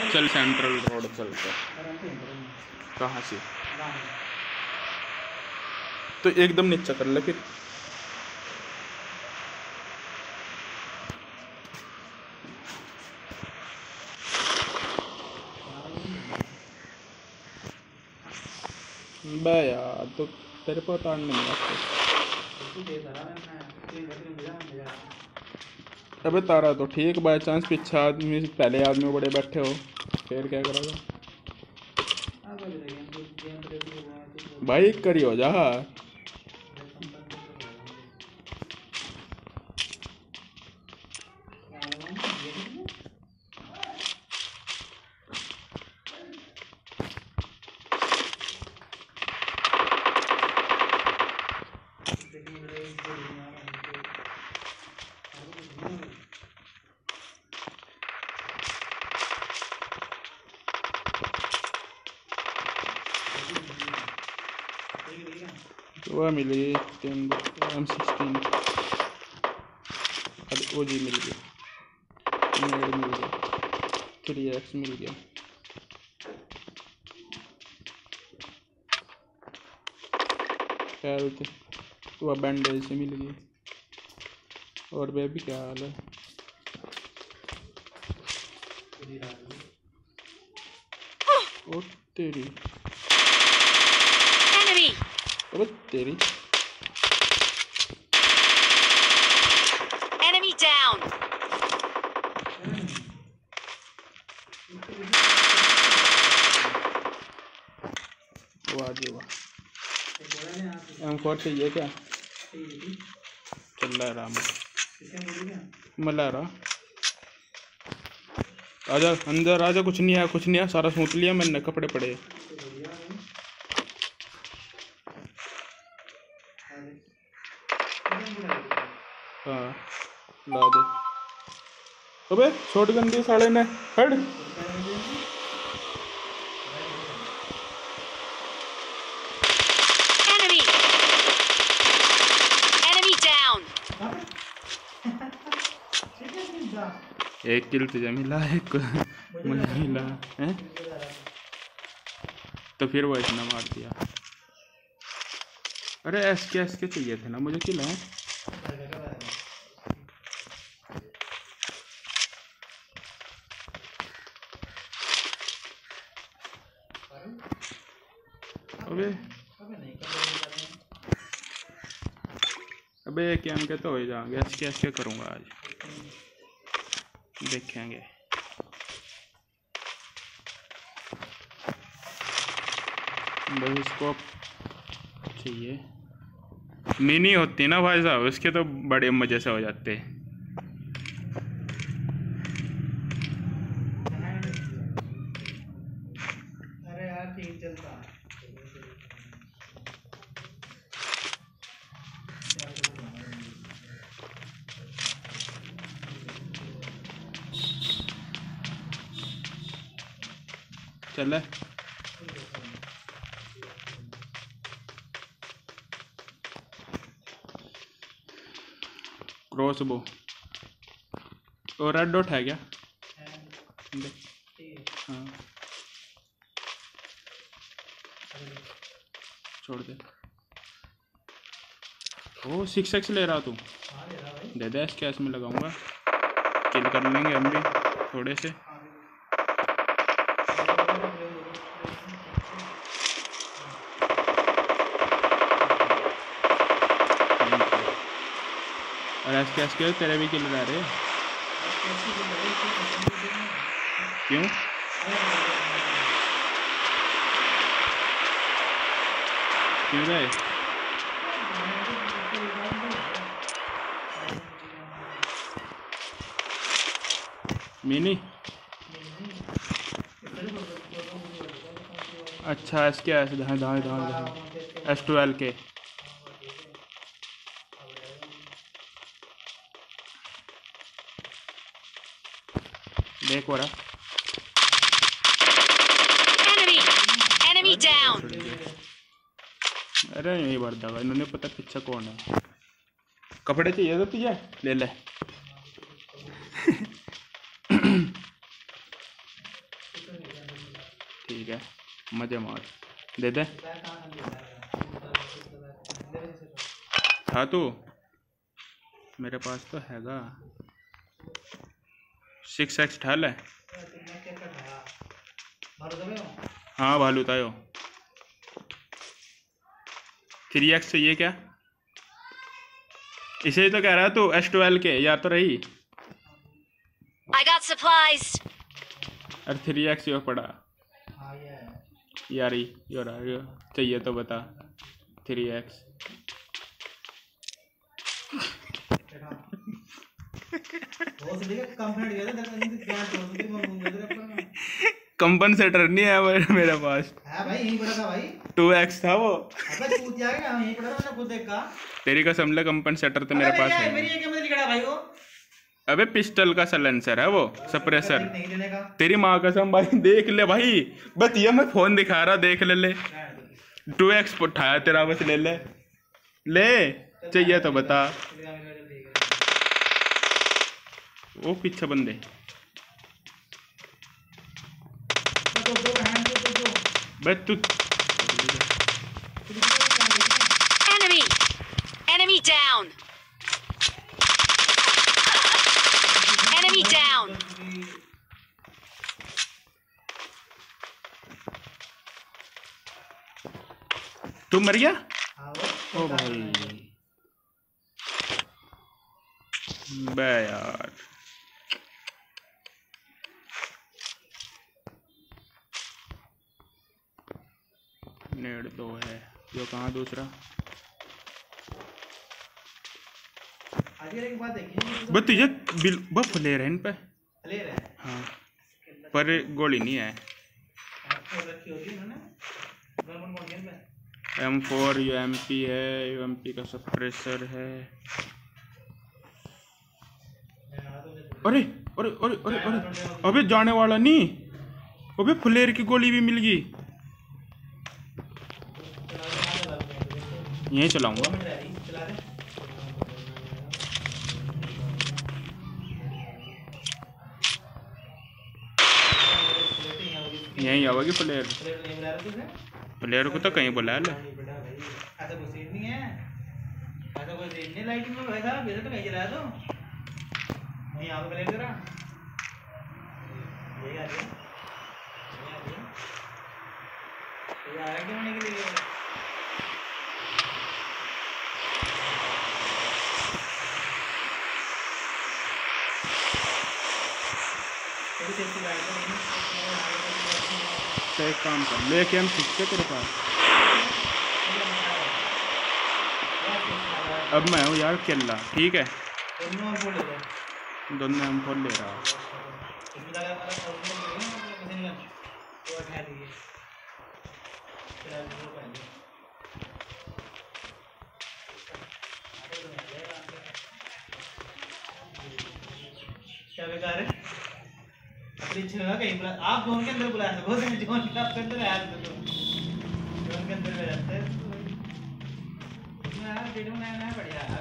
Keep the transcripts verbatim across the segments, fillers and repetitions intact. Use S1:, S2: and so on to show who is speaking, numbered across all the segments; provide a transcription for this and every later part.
S1: चल central road चलते। कहाँ से? तो एकदम नीचे कर ले फिर। बे यार तो तेरे को तार नहीं आता। अबे तारा तो ठीक, बाई चांस पीछे आदमी पहले आदमी बड़े बैठे हो फिर क्या करेगा भाई? करी हो जा। वो मिली ten M sixteen O G मिल गई, मेड मिल गया, थ्री एक्स मिल गया। हेल्थ तो बैंडेज से मिल गई। और बेबी क्या हाल है? ओ तेरी ओ तेरी
S2: enemy down
S1: वाह जी वाह। एम फोर चाहिए क्या? चल रहा मला रहा। आजा अंदर आजा, कुछ नहीं है कुछ नहीं है, सारा सूत लिया मैंने, कपड़े पड़े। हाँ ला दे। अबे छोट गंदी साले ने हट।
S2: enemy enemy down
S1: एक किल तुझे मिला, एक मुझे मिला है, तो फिर वो इतना मार दिया। अरे एस के एस के चाहिए थे ना मुझे किल है। अबे अबे क्या हम कहते हो जाएंगे, एस के एस के करूँगा आज, देखेंगे। बस इसको चाहिए, मिनी होती ना भाई साहब, उसके तो बड़े मज़े से हो जाते।
S3: अरे यार ठीक चलता।
S1: चले क्रॉस बो और रेड डॉट है क्या? हाँ छोड़ दे। ओ सिक्स एक्स ले रहा तू? दे दे, इसके में लगाऊंगा, किल कर लेंगे हम भी थोड़े से। और एस के एस के तेरे भी किल रहा रहे क्यों? क्यों गए? मिनी अच्छा एस के एस धाए धाए धाए एस ट्वेल्व के देख हो रहा।
S2: enemy enemy down
S1: अरे नहीं बढ़ता भाई, इन्होंने पता पीछे कौन है। कपड़े चाहिए तो तुझे ले ले। ठीक है, मजे मार। दे दे था तू, मेरे पास तो हैगा। सिक्स एक्स ठाल है। हाँ भालू तायो। थ्री एक्स चाहिए क्या? इसे ही तो कह रहा तू एस ट्वेल्व के, या तो रही।
S2: I got supplies.
S1: अरे थ्री एक्स यो पड़ा यारी, यो रहा यो चाहिए तो बता। थ्री एक्स कंपनसेटर नहीं है मेरे मेरे पास।
S3: है भाई, यहीं पड़ा था भाई।
S1: टू एक्स था वो।
S3: अबे कूद जाएगा, यहीं पड़ा था, मैंने खुद देखा।
S1: तेरी कसम ले, कंपनसेटर तो मेरे पास है।
S3: मेरी एक में लिखा भाई वो।
S1: अबे पिस्टल का सलेंसर है वो, सप्रेसर।
S3: नहीं देने का।
S1: तेरी माँ कसम भाई, देख ले भाई, बस ये मैं फोन दिखा रहा, देख ले ले। टू एक्स उठाया तेरा, बस ले ले ले, चाहिए तो बता। वो पीछे बंदे। बस तू
S2: Enemy. Enemy down. Enemy down.
S1: तू मर गया?
S3: हाँ वो।
S1: ओ भाई बे यार, नेड दो है, जो कहाँ दूसरा?
S3: आज एक बात देखिए।
S1: बस तुझे बिल बफ ले रहे इन पे।
S3: ले रहे हैं।
S1: हाँ, पर गोली नहीं है।
S3: आपको रखी होगी इन्होंने। गन कौन गेम में?
S1: M four U M P है, यू एम पी का सप्रेसर है। अरे अरे अरे अरे अरे अबे जाने वाला नहीं। अबे फ्लेयर की गोली भी मिल गई। यहीं चलाऊंगा। यहीं आवागी फ्लेयर। प्लेयर को तो कहीं बुला ले।
S3: ऐसा कोई सीन नहीं है, ऐसा कोई सीन नहीं। लाइटिंग में वैसा वैसे तो कहीं चलाया तो वहीं आगे प्लेयर करा। ये आ गया, ये आ गया, ये आ गया होने के लिए। तेरी सेफ्टी गार्ड तो नहीं
S1: एक काम कर, लेके हम ठीक है तेरे पास। अब मैं हूँ यार केला, ठीक है। दोनों हम फोन ले रहा।
S3: क्या बेकार है? अपनी जगह कहीं बुला, आप जोन के अंदर बुला सको। जोन के अंदर आया तो जोन के अंदर में रहते हैं। यार वीडियो नया नया बढ़िया है।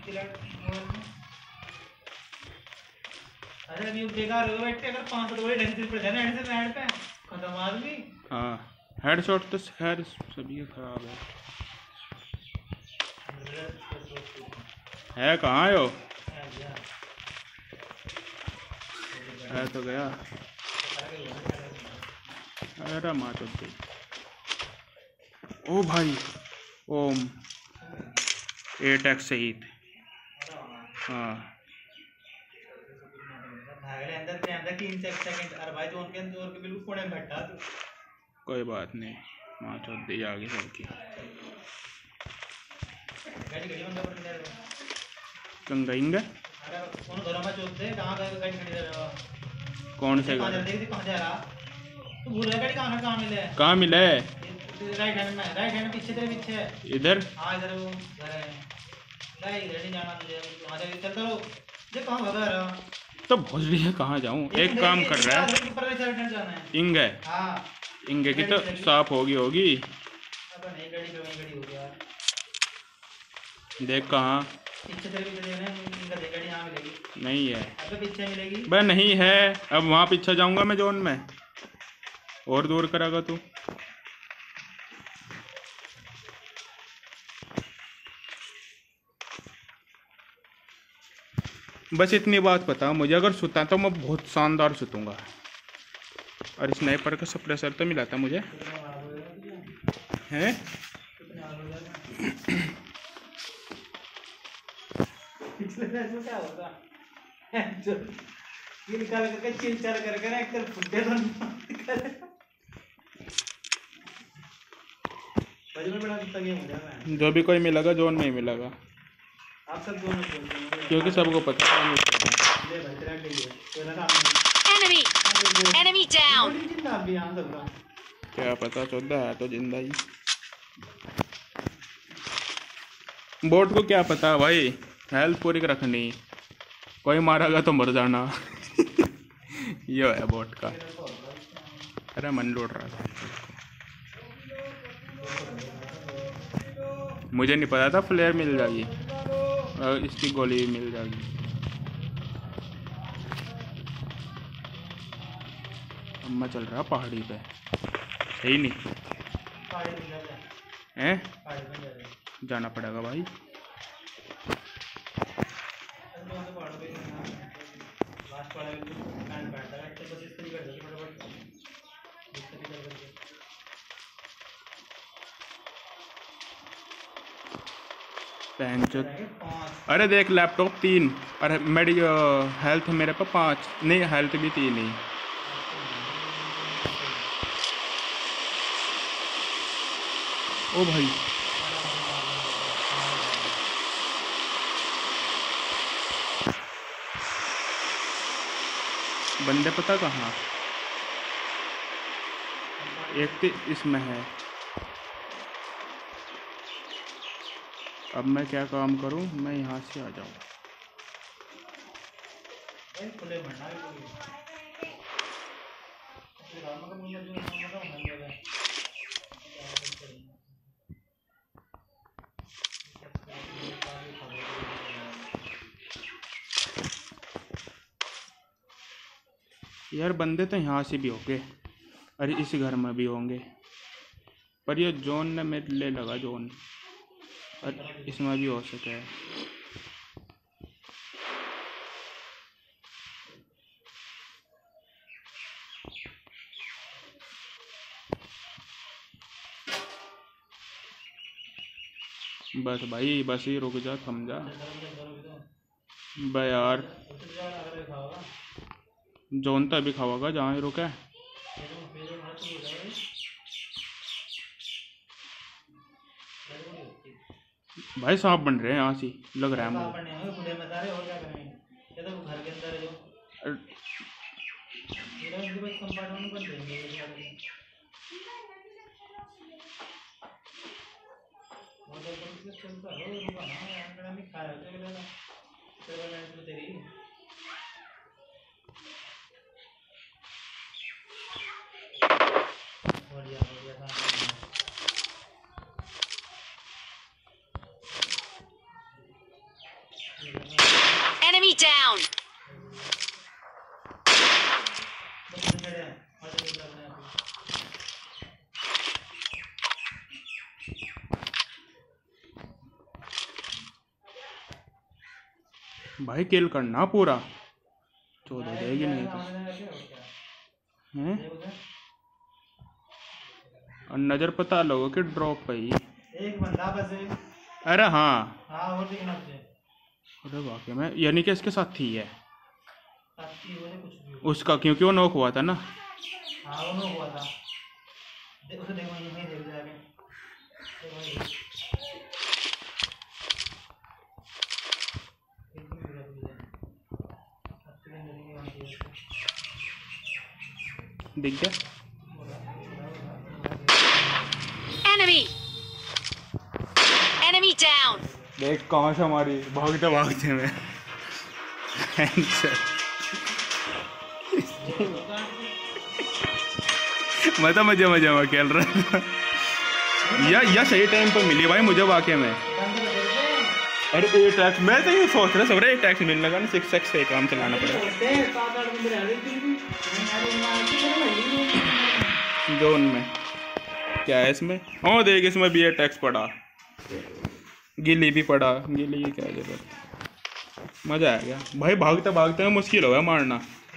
S3: अरे अभी बेकार हो बैठे, अगर पाँच सौ ढंग से पड़ जाए ना ऐसे ऐड पे खत्म आदमी।
S1: हाँ, हेडशॉट तो खैर सभी खराब है। है कहाँ हो? है तो गया। अरे माँ तो गई। ओ भाई, ओम एट एक्स शहीद। हाँ
S3: अंदर के अंदर तीन सेकंड। अरे भाई जोन के अंदर के बिल्कुल कोने में बैठा तू।
S1: कोई बात नहीं, माँ चौथ दी आगे सबकी।
S3: गाड़ी गाड़ी बंद कर दे।
S1: कंगाइंगे
S3: अरे कौन घरों में चोदते कहाँ गए? गाड़ी खड़ी कर रहा।
S1: कौन से
S3: कहाँ जा रहा? कहाँ जा रहा? तू भूल गया गाड़ी कहाँ कहाँ मिले?
S1: कहाँ मिले?
S3: राइट हैंड में, राइट हैंड पीछे तेरे पीछे।
S1: इधर?
S3: हाँ इधर वो घर है। नहीं इधर नहीं जाना तुझे, वहाँ जाके चलता रहो। ये कहाँ भगा रहा?
S1: तो भोसड़ी है, कहाँ जाऊँ? एक काम कर रहा है,
S3: ऊपर वाले साइड जाना है।
S1: इंगे
S3: हाँ
S1: इंगे की तो साफ होगी होगी।
S3: अब नहीं गाड़ी तो वहीं गाड़ी हो गया।
S1: देख कहाँ?
S3: पीछे तेरे पीछे देखना है, इनका देख गाड़ी यहाँ मिलेगी।
S1: नहीं है।
S3: अब तो पीछे मिलेगी।
S1: बस नहीं है, अब वहाँ पीछे जाऊँगा मैं जोन में। और दूर करागा तू। बस इतनी बात पता मुझे, अगर सुता तो मैं बहुत शानदार सुतूंगा। और स्नाइपर का सप्रेसर तो मिला था मुझे हैं।
S3: क्या होगा ये निकाल करके चिल चल करके ना एक तरफ फुटे तो में बड़ा कितना गेम हो जाएगा।
S1: जो भी कोई मिलेगा जोन में ही मिलेगा,
S3: आप सब जोन में खेलते हैं
S1: क्योंकि सबको पता है।
S3: ले भाई तेरा के लिए तेरा काम
S2: Enemy! Enemy down!
S3: जिंदा भी यहां सब
S1: क्या पता चौदह है तो जिंदा ही। बोट को क्या पता भाई, हेल्थ पूरी रखनी, कोई मारेगा तो मर जाना। ये है बोट का। अरे मन लौट रहा था, मुझे नहीं पता था फ्लेयर मिल जाएगी और इसकी गोली भी मिल जाएगी। अब मैं चल रहा पहाड़ी पे, सही नहीं हैं, जाना पड़ेगा भाई। अरे देख लैपटॉप तीन और मेरी हेल्थ मेरे पे पाँच, नहीं हेल्थ भी तीन ही। ओ भाई बंदे पता कहाँ, एक तो इसमें है। अब मैं क्या काम करूं, मैं यहाँ से आ जाऊं। यार बंदे तो यहाँ से भी होंगे और इस घर में भी होंगे, पर ये जोन ने मेरे ले लगा जोन, और इसमें भी हो सके है। बस भाई बस ही रुक जा, थम जा भाई यार। जोन तो अभी खाओगा जहाँ ही रुका है। भाई सांप बन रहे हैं यहाँ से लग रहा है मुझे।
S3: घर के अंदर जो बढ़िया बढ़िया
S2: Enemy down!
S1: भाई किल करना पूरा, चौदह जाएगी नहीं तो हैं। और नजर पता लोगों के ड्रॉप पे ही
S3: एक बंदा बस है।
S1: अरे हाँ
S3: हाँ और देखना मुझे।
S1: अरे वाकई में यानी कि इसके साथ ही है
S3: साथी हो कुछ भी
S1: उसका, क्योंकि वो नॉक हुआ था ना।
S3: हाँ वो नॉक हुआ था, देख उसे देखो यहीं देख जाके
S1: दिख गया।
S2: Enemy! Enemy down!
S1: देख कहाँ से हमारी भागते भागते में मैं तो मजे मजे में खेल रहा था। या या सही टाइम पर मिली भाई मुझे वाकई में। अरे ए टैक्स मैं तो ये सोच रहा सब, ए टैक्स मिलने लगा ना, सिक्स एक्स से काम चलाना पड़ेगा। जोन में क्या है इसमें? हाँ देख इसमें भी अटैक्स पड़ा, गिली भी पड़ा। गिली की क्या जरूरत, मजा आ गया भाई। भागते भागते में मुश्किल हो गया मारना।